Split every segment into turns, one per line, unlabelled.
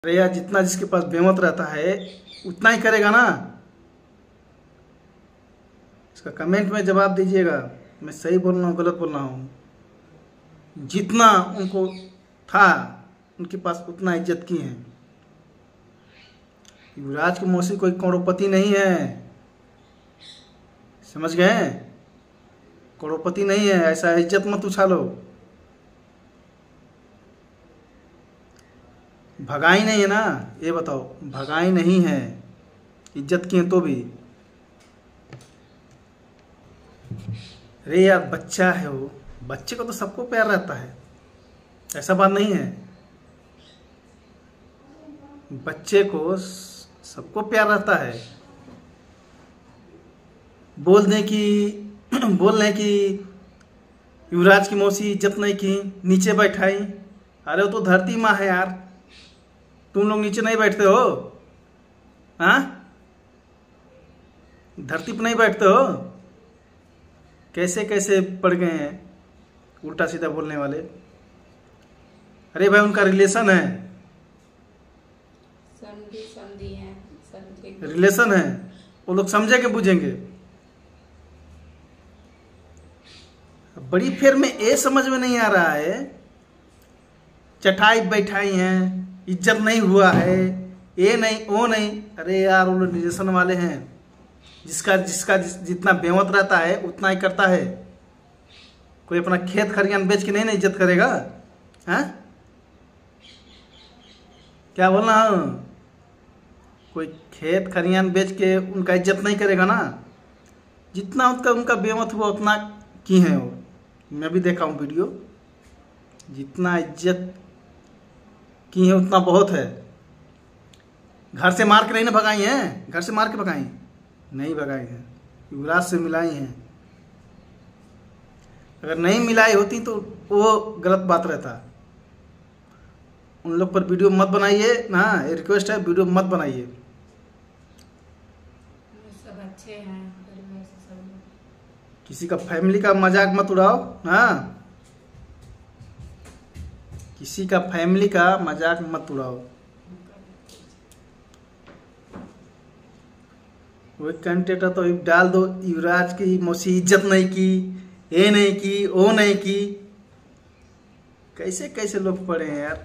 अरे यार, जितना जिसके पास बेमत रहता है उतना ही करेगा ना। इसका कमेंट में जवाब दीजिएगा, मैं सही बोल रहा हूँ गलत बोल रहा हूँ। जितना उनको था उनके पास उतना इज्जत की है। युवराज की मौसी कोई करोड़पति नहीं है, समझ गए? करोड़पति नहीं है, ऐसा इज्जत मत उछालो। भगाई नहीं है ना, ये बताओ, भगाई नहीं है, इज्जत की है तो भी। अरे यार, बच्चा है वो, बच्चे को तो सबको प्यार रहता है, ऐसा बात नहीं है। बच्चे को सबको प्यार रहता है। बोल रहे कि युवराज की मौसी इज्जत नहीं की, नीचे बैठाई। अरे वो तो धरती माँ है यार, तुम लोग नीचे नहीं बैठते हो? हाँ, धरती पर नहीं बैठते हो? कैसे कैसे पड़ गए हैं उल्टा सीधा बोलने वाले। अरे भाई, उनका रिलेशन है,
समझी हैं,
रिलेशन है, वो लोग समझेंगे बुझेंगे। बड़ी फेर में ये समझ में नहीं आ रहा है, चटाई बैठाई हैं, इज्जत नहीं हुआ है, ये नहीं वो नहीं। अरे यार, वो लोग रिलेशन वाले हैं, जिसका जितना बेमत रहता है उतना ही करता है। कोई अपना खेत खरियान बेच के नहीं ना इज्जत करेगा? हैं? क्या बोल रहा हूँ? कोई खेत खरियान बेच के उनका इज्जत नहीं करेगा ना। जितना उनका बेमत हुआ उतना की है वो। मैं भी देखा हूँ वीडियो, जितना इज्जत की है उतना बहुत है। घर से मार के नहीं ना भगाई हैं, घर से मार के भगाई नहीं, भगाई हैं, युवराज से मिलाई हैं। अगर नहीं मिलाई होती तो वो गलत बात रहता। उन लोग पर वीडियो मत बनाइए ना, ये रिक्वेस्ट है, वीडियो मत बनाइए।
सब अच्छे हैं, परिवार से सब लोग।
किसी का फैमिली का मजाक मत उड़ाओ। हाँ, किसी का फैमिली का मजाक मत उड़ाओ। वो कंटेंट तो डाल दो, युवराज की मौसी इज्जत नहीं की, ये नहीं की, वो नहीं की। कैसे कैसे लोग पड़े हैं यार,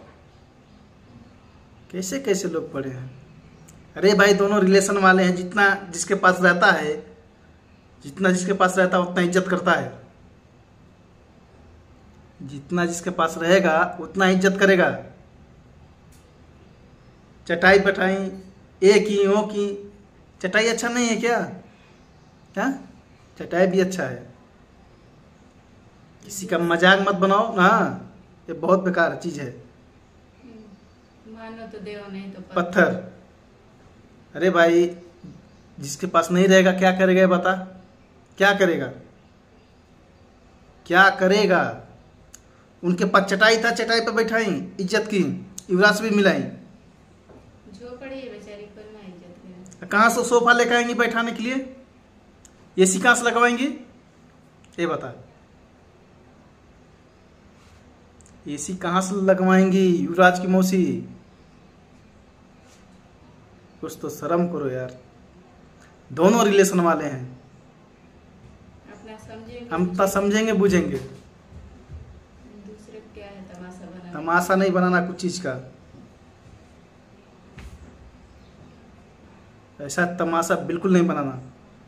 कैसे कैसे लोग पड़े हैं। अरे भाई, दोनों रिलेशन वाले हैं, जितना जिसके पास रहता है, जितना जिसके पास रहता है उतना इज्जत करता है। जितना जिसके पास रहेगा उतना इज्जत करेगा। चटाई पटाई ए की ओ की, चटाई अच्छा नहीं है क्या? हाँ, चटाई भी अच्छा है। किसी का मजाक मत बनाओ ना, ये बहुत बेकार चीज है।
मानो तो देव, नहीं तो
पत्थर। अरे भाई, जिसके पास नहीं रहेगा क्या करेगा ये बता? क्या करेगा? क्या करेगा? उनके पास चटाई था, चटाई पे बैठाई, इज्जत की, युवराज भी मिलाई।
झोपड़ी है बेचारी पर ना इज्जत है।
कहाँ से सोफा लेकर आएंगी बैठाने के लिए? एसी कहाँ से लगवाएंगी ये बता? एसी कहाँ से लगवाएंगी युवराज की मौसी? कुछ तो शर्म करो यार। दोनों रिलेशन वाले हैं,
अपना समझेंगे,
हम तो समझेंगे बुझेंगे।
दूसरे को क्या है तमाशा बनाना।
तमाशा नहीं बनाना कुछ चीज का, ऐसा तमाशा बिल्कुल नहीं बनाना।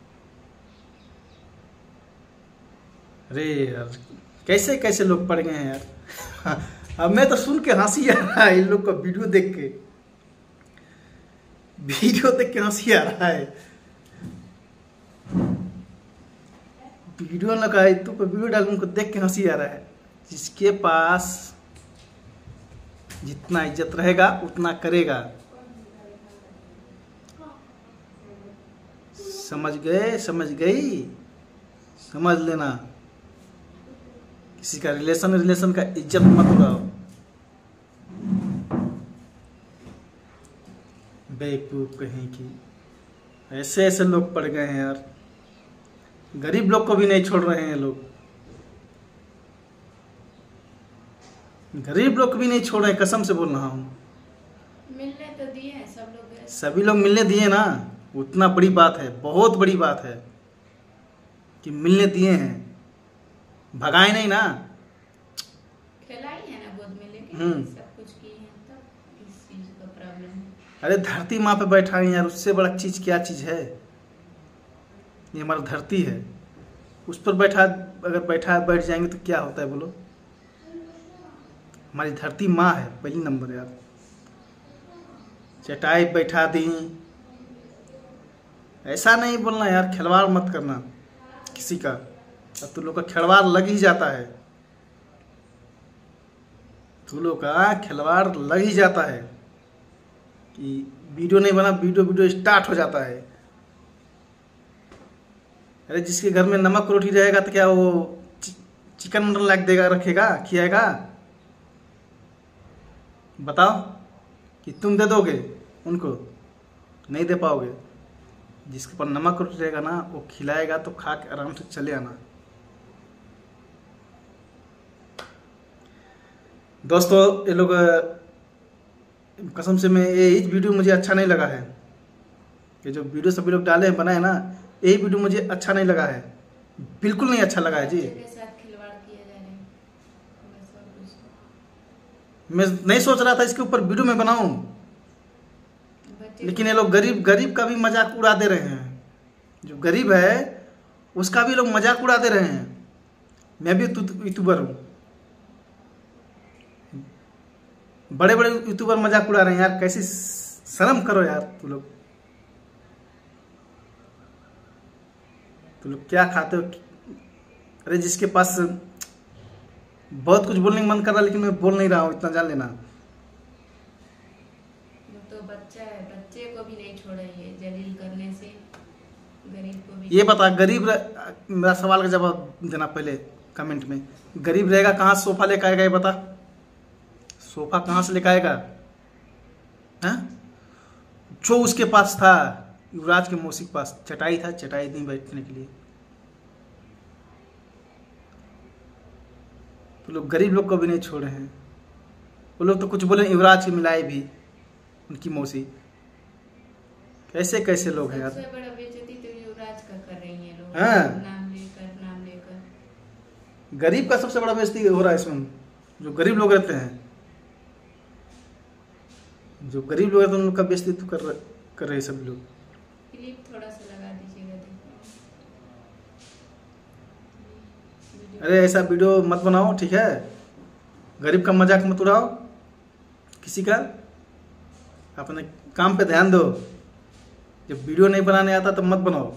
अरे यार, कैसे कैसे लोग पड़ गए हैं यार। अब मैं तो सुन के हंसी आ रहा है इन लोग का, वीडियो देख के, वीडियो देख के हंसी आ रहा है। वीडियो लगा तो वीडियो डाल, उनको देख के हंसी आ रहा है। जिसके पास जितना इज्जत रहेगा उतना करेगा, समझ गए? समझ गई? समझ लेना। किसी का रिलेशन का इज्जत मत उड़ाओ। बेवकूफ कहीं की, ऐसे ऐसे लोग पड़ गए हैं यार। गरीब लोग को भी नहीं छोड़ रहे हैं लोग, गरीब लोग को भी नहीं छोड़ रहे हैं, कसम से बोल रहा हूं।
मिलने तो दिए हैं सब लोग गए।
सभी लोग मिलने दिए ना, उतना बड़ी बात है, बहुत बड़ी बात है कि मिलने दिए हैं, भगाए नहीं ना।
खिलाई है ना गोद में लेके, सब कुछ किए हैं, तब इस चीज का प्रॉब्लम है।
अरे धरती माँ पे बैठा है यार, उससे बड़ा चीज क्या चीज है। ये हमारा धरती है, उस पर बैठा, अगर बैठ जाएंगे तो क्या होता है बोलो। हमारी धरती माँ है पहली नंबर यार। चटाई बैठा दी, ऐसा नहीं बोलना यार, खिलवाड़ मत करना किसी का। अब तू लोग का खिलवाड़ लग ही जाता है, तू लोग का खिलवाड़ लग ही जाता है कि वीडियो नहीं बना, वीडियो स्टार्ट हो जाता है। अरे जिसके घर में नमक रोटी रहेगा तो क्या वो चिकन मटन लाके देगा, रखेगा, खिलाएगा? बताओ कि तुम दे दोगे उनको? नहीं दे पाओगे। जिसके पर नमक रोटी रहेगा ना, वो खिलाएगा तो खा के आराम से चले आना। दोस्तों ये लोग कसम से मैं ये वीडियो मुझे अच्छा नहीं लगा है। ये जो वीडियो सभी लोग डाले हैं, बनाए ना, यही वीडियो मुझे अच्छा नहीं लगा है, बिल्कुल नहीं अच्छा लगा है जी।
बच्चे के साथ खिलवाड़ किया जा रहा है, बस और कुछ नहीं।
मैं नहीं सोच रहा था इसके ऊपर वीडियो में बनाऊं,
बच्चे
लेकिन ये लोग गरीब का भी मजाक उड़ा दे रहे हैं। जो गरीब है उसका भी लोग मजाक उड़ा दे रहे हैं। मैं भी यूट्यूबर हूँ, बड़े बड़े यूट्यूबर मजाक उड़ा रहे हैं यार। कैसी शर्म करो यार तू लोग क्या खाते हो? अरे जिसके पास बहुत कुछ बोलने का मन कर रहा है, लेकिन मैं बोल नहीं रहा हूँ, इतना जान लेना।
वो तो बच्चा है, बच्चे को भी नहीं छोड़ा ये जलील करने से, गरीब को भी।
ये बता, मेरा सवाल का जवाब देना पहले कमेंट में। गरीब रहेगा कहाँ से सोफा लेकर आएगा? ये बता, सोफा कहाँ से लेकर आएगा? हैं? जो उसके पास था, युवराज के मौसी के पास चटाई था, चटाई नहीं बैठने के लिए। तो लोग गरीब लोग को भी नहीं छोड़े हैं। वो लोग तो कुछ बोले, युवराज की मिलाई भी उनकी मौसी। कैसे कैसे लोग हैं यार।
सबसे बड़ा बेइज्जती तो युवराज का कर रही है लोग,
हाँ।
नाम लेकर।
गरीब का सबसे बड़ा बेइज्जती हो रहा है इसमें। जो गरीब लोग रहते हैं, जो गरीब लोग रहते हैं, उनका बेइज्जती तो कर रहे हैं सब लोग।
क्लिप थोड़ा सा लगा दीजिएगा, देखिए।
अरे ऐसा वीडियो मत बनाओ, ठीक है? गरीब का मजाक मत उड़ाओ किसी का। अपने काम पे ध्यान दो। जब वीडियो नहीं बनाने आता तो मत बनाओ।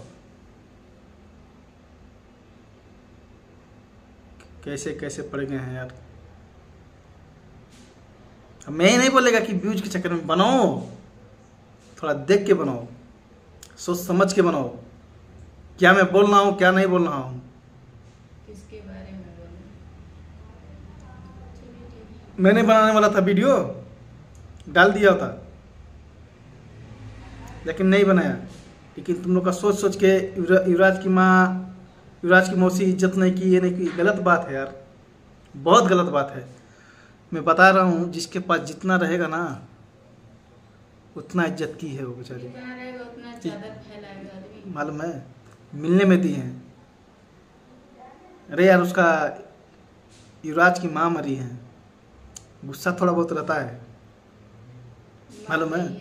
कैसे कैसे पड़ गए हैं यार। अब मैं ही नहीं बोलेगा कि व्यूज के चक्कर में बनाओ, थोड़ा देख के बनाओ, सोच समझ के बनाओ। क्या मैं बोल रहा हूँ, क्या नहीं बोल रहा हूँ।
किसके बारे में बोलना? चलिए ठीक है।
मैंने बनाने वाला था वीडियो, डाल दिया था, लेकिन नहीं बनाया। लेकिन तुम लोग का सोच सोच के युवराज की माँ, युवराज की मौसी इज्जत नहीं की, ये नहीं की। गलत बात है यार, बहुत गलत बात है। मैं बता रहा हूँ, जिसके पास जितना रहेगा ना, उतना इज्जत की है वो बेचारी।
जितना रहेगा उतना चादर फैलाएगा आदमी।
मालूम है, मिलने में दी हैं। अरे यार उसका, युवराज की माँ मरी है, गुस्सा थोड़ा बहुत रहता है, मालूम है।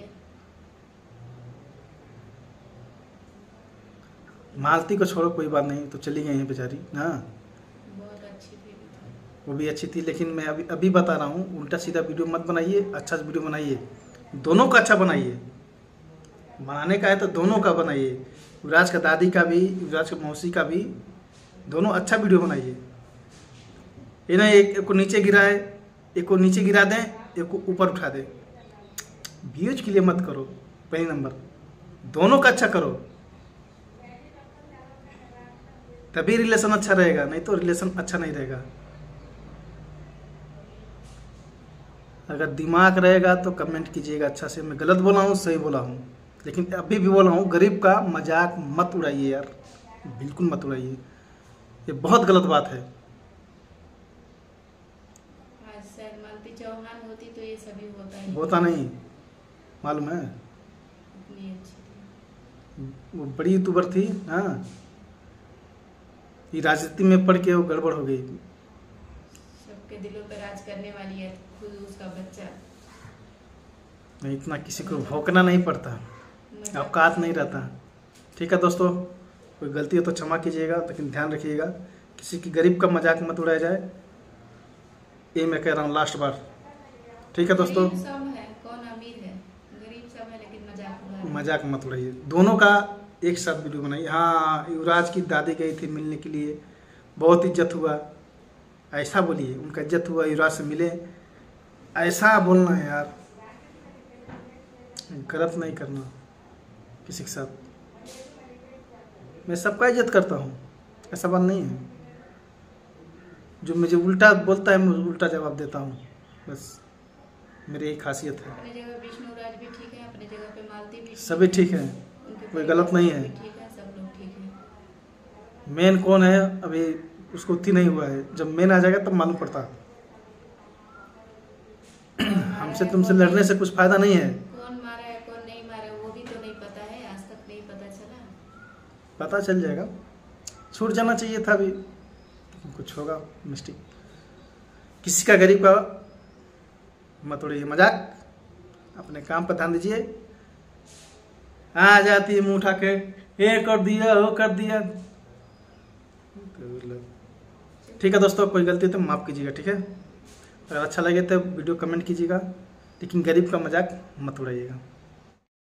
मालती को छोड़ो, कोई बात नहीं, तो चली गई है बेचारी ना।
बहुत अच्छी थी।
वो भी अच्छी थी, लेकिन मैं अभी बता रहा हूँ, उल्टा सीधा वीडियो मत बनाइए, अच्छा सा वीडियो बनाइए। दोनों का अच्छा बनाइए, बनाने का है तो दोनों का बनाइए। युवराज का दादी का भी, युवराज की मौसी का भी, दोनों अच्छा वीडियो बनाइए। ये ना एक को नीचे गिराए, एक को नीचे गिरा दें, एक को ऊपर उठा दें। व्यूज के लिए मत करो पहली नंबर, दोनों का अच्छा करो, तभी रिलेशन अच्छा रहेगा, नहीं तो रिलेशन अच्छा नहीं रहेगा। अगर दिमाग रहेगा तो कमेंट कीजिएगा अच्छा से। मैं गलत बोला हूँ, सही बोला हूँ, लेकिन अभी भी बोला हूँ, गरीब का मजाक मत उड़ाइए यार, बिल्कुल मत उड़ाइए, ये बहुत गलत बात है।
आज शायद मालती चौहान होती तो ये सभी होता ही
होता नहीं, मालूम है?
इतनी अच्छी थी।
वो बड़ी यूट्यूबर थी। हाँ, ये राजनीति में पढ़ के वो गड़बड़ हो गई।
सबके दिलों पर राज करने वाली है, खुद उसका बच्चा।
नहीं, इतना किसी को भौंकना नहीं पड़ता, औकात नहीं रहता। ठीक है दोस्तों, कोई गलती हो तो क्षमा कीजिएगा, लेकिन ध्यान रखिएगा किसी की गरीब का मजाक मत उड़ाया जाए, ये मैं कह रहा हूँ लास्ट बार। ठीक है दोस्तों,
गरीब सब है, कौन अमीर है? गरीब सब है, लेकिन
मजाक मत उड़ाइए। दोनों का एक साथ वीडियो बनाइए। हाँ, युवराज की दादी गई थी मिलने के लिए, बहुत इज्जत हुआ, ऐसा बोलिए। उनका इज्जत हुआ, युवराज से मिले, ऐसा बोलना है यार, गलत नहीं करना किसी के साथ। मैं सबका इज्जत करता हूँ, ऐसा बात नहीं है। जो मुझे उल्टा बोलता है मैं उल्टा जवाब देता हूँ, बस मेरी यही खासियत है।
अपने जगह विष्णुराज भी ठीक है, अपने जगह पे मालती भी
सभी ठीक है, कोई गलत नहीं है।
ठीक है, सब लोग ठीक है।
मेन कौन है अभी उसको उतनी नहीं हुआ है, जब मेन आ जाएगा तब मालूम पड़ता। हमसे तुमसे लड़ने से कुछ फायदा नहीं है।
कौन मारा है कौन नहीं मारा है वो भी तो नहीं पता है, आज तक नहीं पता चला।
पता चल जाएगा, छूट जाना चाहिए था अभी, कुछ होगा मिस्टेक। किसी का गरीब का मत उड़ाइए मजाक, अपने काम पर ध्यान दीजिए। आ जाती है मुंह उठा के, ये कर दिया वो कर दिया। ठीक है दोस्तों, कोई गलती तो माफ कीजिएगा। ठीक है, अगर अच्छा लगे तो वीडियो कमेंट कीजिएगा, लेकिन गरीब का मजाक मत उड़ाइएगा।